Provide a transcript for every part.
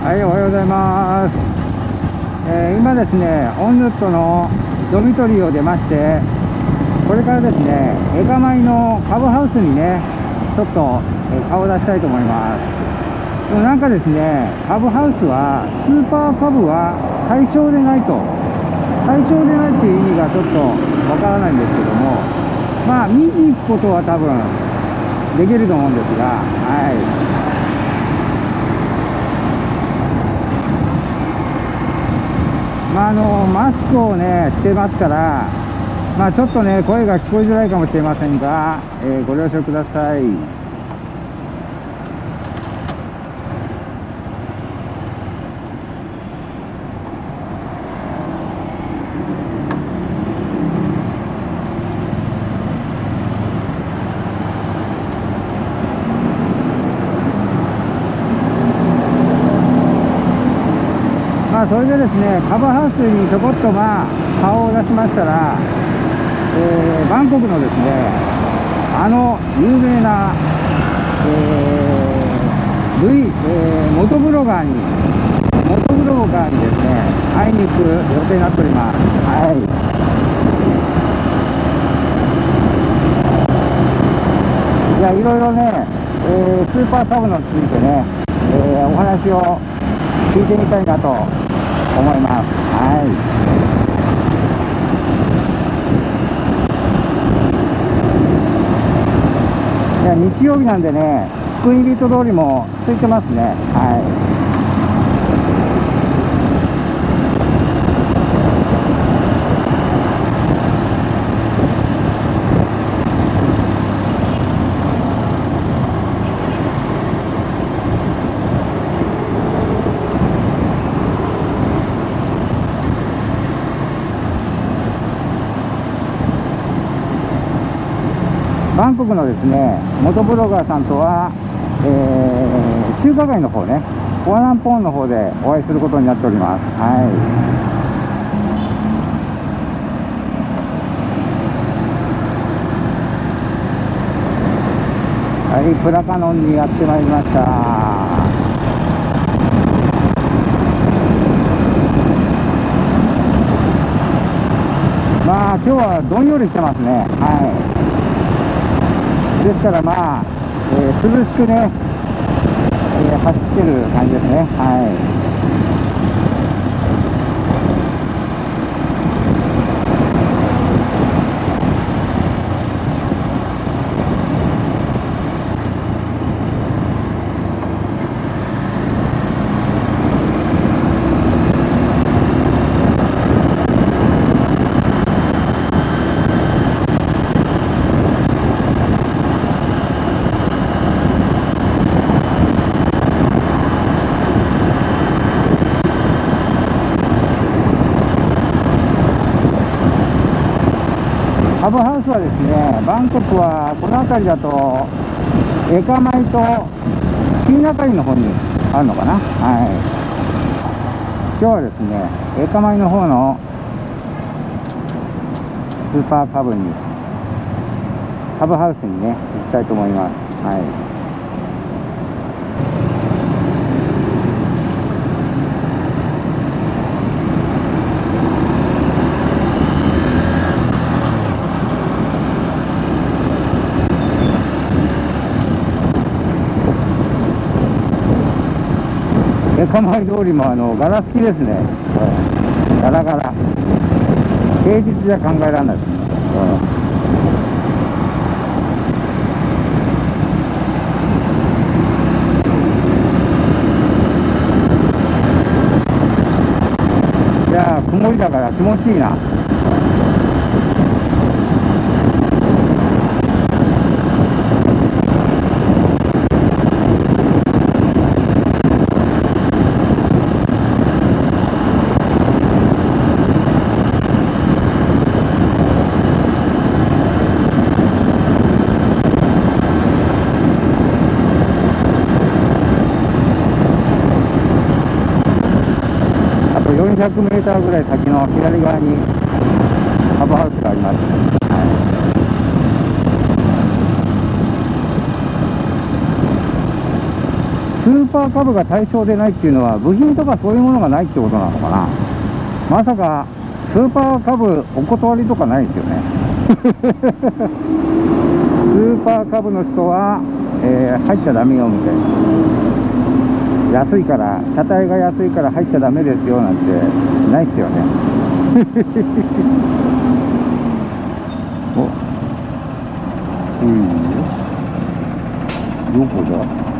はい、おはようございます。今ですね、オンヌットのドミトリーを出まして、これからですね、エカマイの株ハウスにね、ちょっと顔を出したいと思います。でもなんかですね、株ハウスは、スーパー株は対象でないと。対象でないっていう意味がちょっとわからないんですけども、まあ、見に行くことは多分できると思うんですが、はい。マスクをね、してますから、ちょっとね、声が聞こえづらいかもしれませんが、ご了承ください。それでですね、株ハウスにちょこっと顔を出しましたら、バンコクのですね、有名な、元ブロガーにですね、会いに行く予定になっております。はい。いや、いろいろね、スーパー株についてね、お話を聞いてみたいなと思います。はい。いや、日曜日なんでね、スクイーンビート通りも空いてますね。はい。バンコクのですね、元ブロガーさんとは、中華街の方ね、ホアランポーンの方でお会いすることになっております。はい。はい、プラカノンにやってまいりました。今日はどんよりしてますね。はい。ですから涼しくね、走ってる感じですね。はい。株ハウスはですね、バンコクはこの辺りだとエカマイとシーナカリの方にあるのかな。はい。今日はですね、エカマイの方のスーパー株ハウスにね、行きたいと思います。はい。エカマイ通りもガラス付きですね。ガラガラ。平日じゃ考えられないですね。いやー、曇りだから気持ちいいな。400メーターぐらい先の左側に株ハウスがあります。はい。スーパーカブが対象でないっていうのは、部品とかそういうものがないってことなのかな。まさかスーパーカブお断りとかないですよね。スーパーカブの人は、入っちゃダメよみたいな。安いから、車体が安いから入っちゃダメですよなんてないっすよね。お、どこだ。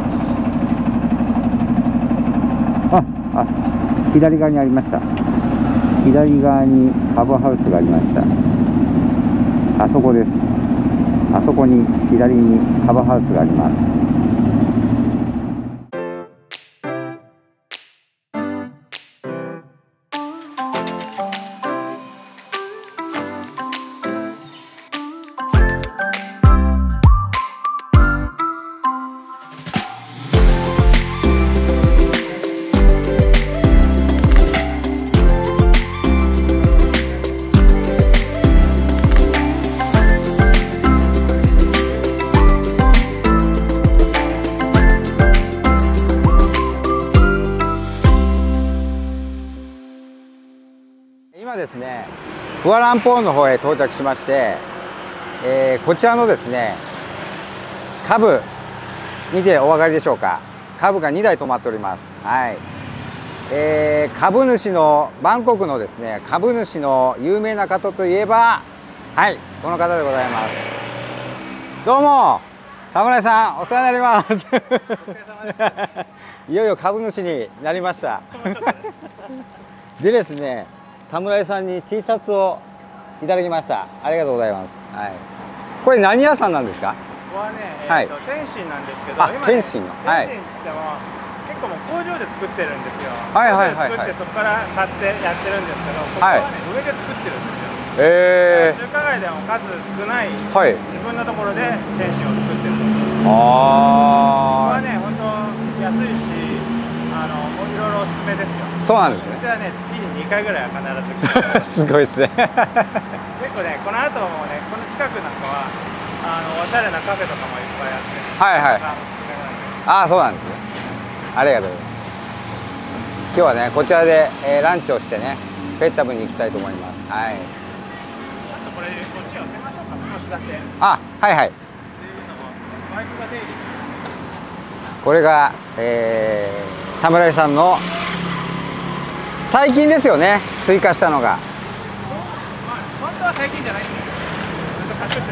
あ、左側にありました。左側にカブハウスがありました。あそこです。あそこに左にカブハウスがあります。今ですね、クアランポーンの方へ到着しまして、こちらのですね、カブ見てお分かりでしょうか。カブが2台止まっております。はい。株主のバンコクのですね、株主の有名な方といえば、はい、この方でございます。どうも、侍さんお世話になります。いよいよ株主になりました。でですね、侍さんに T シャツをいただきました。ありがとうございます。はい。これ何屋さんなんですか？ ここはね、天津なんですけど、 今ね、天津の、 はい。天津にしても結構もう工場で作ってるんですよ。 はいはいはい、 作ってそこから買ってやってるんですけど、ここはね、上で作ってるんですよ。中華街でも数少ない、自分のところで天津を作ってるんですよ。ここはね、本当安いし、もういろいろおすすめですよ。 そうなんですね。 私はね、月に2回ぐらいは必ず来てすごいですね。 結構ね、この後もね、この近くなんかはおしゃれなカフェとかもいっぱいあって、 はいはい。ああ、そうなんですね。ありがとうございます。今日はね、こちらで、ランチをしてね、ペッチャブに行きたいと思います。はい。ちょっとこれこっち寄せましょうか、少しだけ。 あ、はいはい。 バイクが出入りする。 これが、侍さんの最近ですよね、追加したのが。 まあ、本当は最近じゃないんですよ。ずっと隠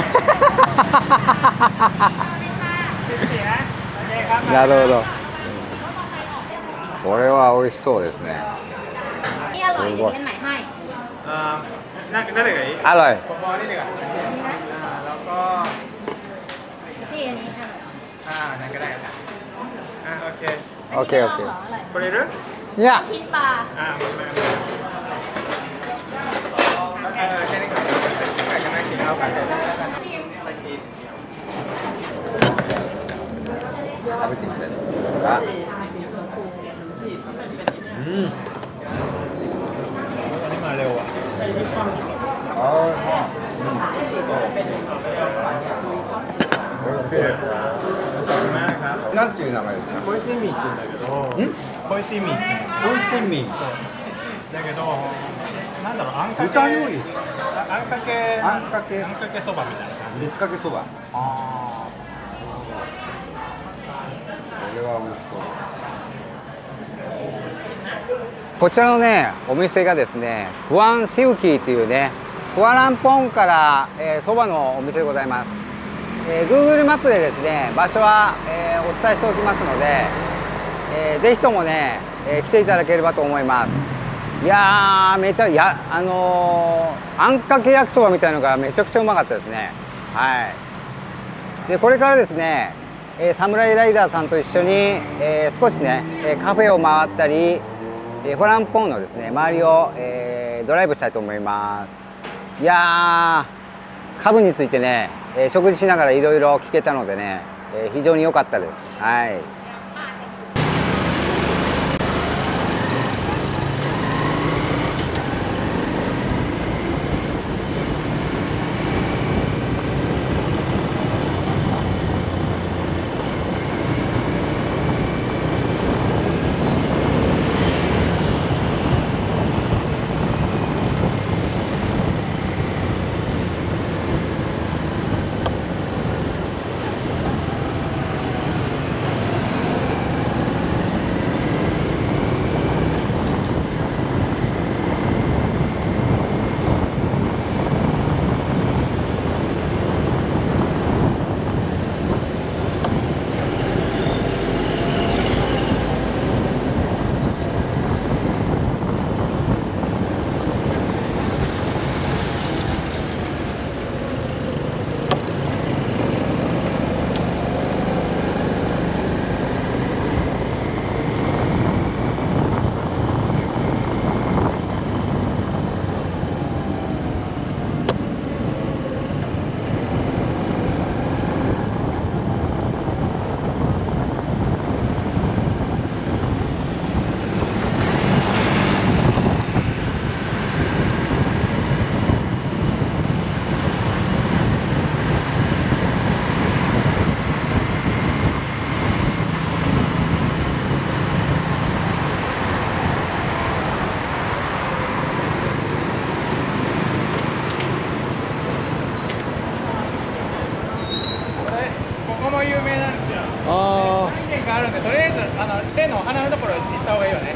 してる。 なるほど。これは美味しそうですね。すごい。 誰がいい？ อร่อย。 ここにね。แล้วก็นี่อันนี้นั่นก็ได้ครับโอเคโอเคโอเคこれいる？ いや。 ชิ้นปลาแค่นี้ก่อนจะนั่งกินข้าวกัน食べてみたいですか？ อันนี้มาเร็วอ่ะなんていう名前ですか？ 小泉って言うんだけど、小泉って言うんですよ。 小泉。 だけど、なんだろう、あんかけ。 豚料理ですか？ あんかけそばみたいな感じ。 ぶっかけそば。ああ。これは美味しそう。こちらのね、お店がですね、クアンシウキーっていうね、クアランポンからそばのお店でございます。Google マップでですね、場所は、お伝えしておきますので、ぜひともね、来ていただければと思います。いやー、めちゃあんかけ焼きそばみたいなのがめちゃくちゃうまかったですね。はい。でこれからですね、サムライライダーさんと一緒に、少しね、カフェを回ったり、ファランポンのですね周りを、ドライブしたいと思います。いやー、カブについてね、食事しながらいろいろ聞けたのでね、非常に良かったです。はい。 で、とりあえず手の鼻のところ行った方がいいよね。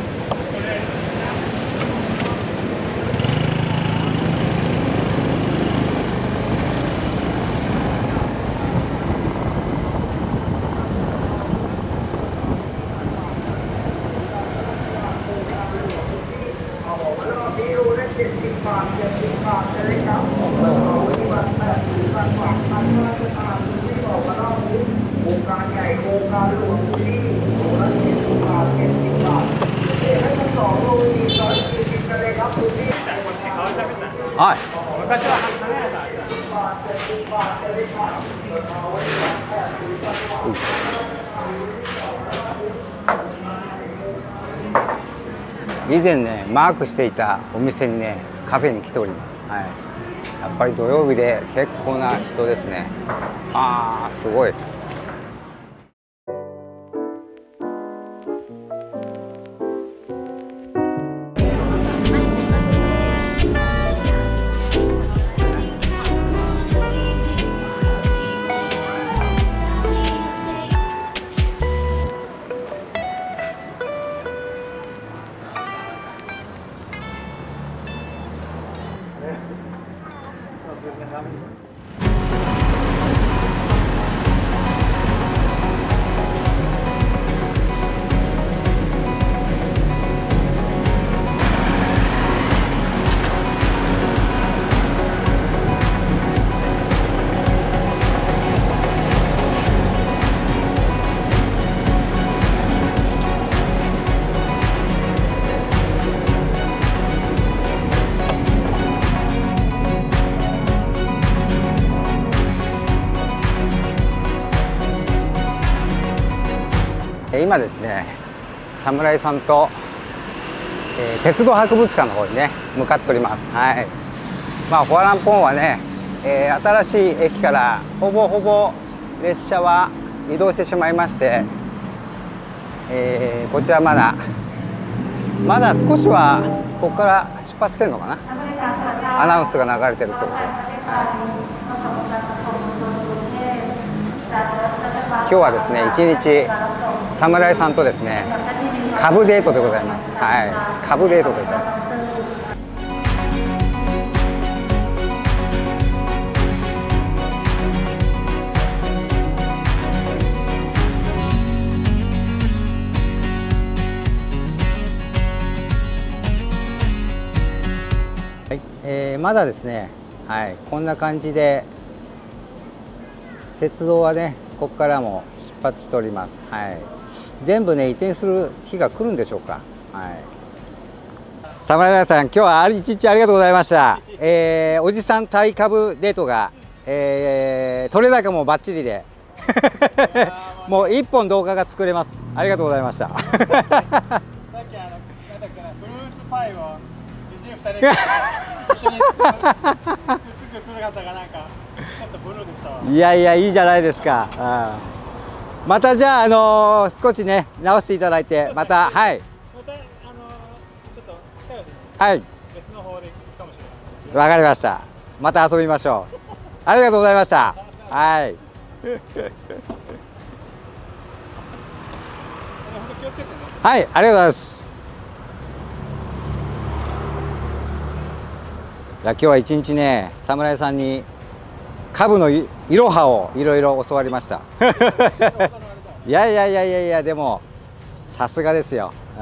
はい。 昔は花屋さん。 以前ねマークしていたお店にねカフェに来ております。はい。やっぱり土曜日で結構な人ですね。ああすごい。今ですね侍さんと、鉄道博物館の方にね向かっております。はい。まあホアランポンはね、新しい駅からほぼ列車は移動してしまいまして、こちらまだ少しはここから出発してるのかな。アナウンスが流れてるってことで、今日はですね一日侍さんとですね株デートでございます。はい、株デートでございます。はい、まだですね、はい、こんな感じで鉄道はねここからも出発しております。はい、全部ね移転する日が来るんでしょうか。はい。侍さん、今日は一日ありがとうございました。おじさんタイ株デートが、取れ高もバッチリでもう一本動画が作れます。ありがとうございました。さっきなんだっけな、フルーツパイを知人2人が一緒につつく姿がなんかちょっとブルーでしたわ。いやいや、いいじゃないですか。またじゃあ、少しね直していただいて、またはい。またちょっと近いうちにはい別の方で行くかもしれない。わかりました。また遊びましょう。ありがとうございました。はい。はい、ありがとうございます。今日は一日ね、侍さんに株のいろはをいろいろ教わりました。いや、でもさすがですよ。うん。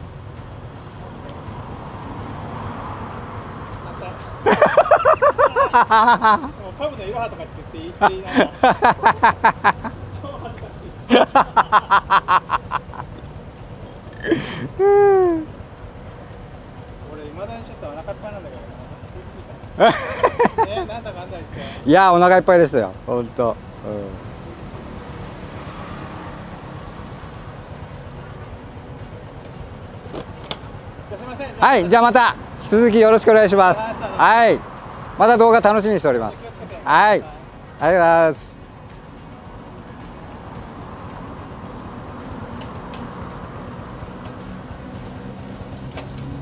株のいろはとかって言っていいな。俺未だにちょっとお腹いっぱいなんだけどな。なんだかんだ言って。いや、お腹いっぱいですよ。本当。はい、じゃあまた引き続きよろしくお願いします。はい、また動画楽しみにしております。はい、ありがとうございます。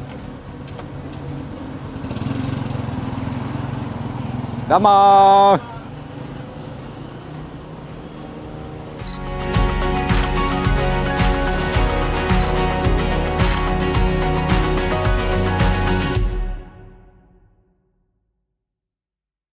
どうもー。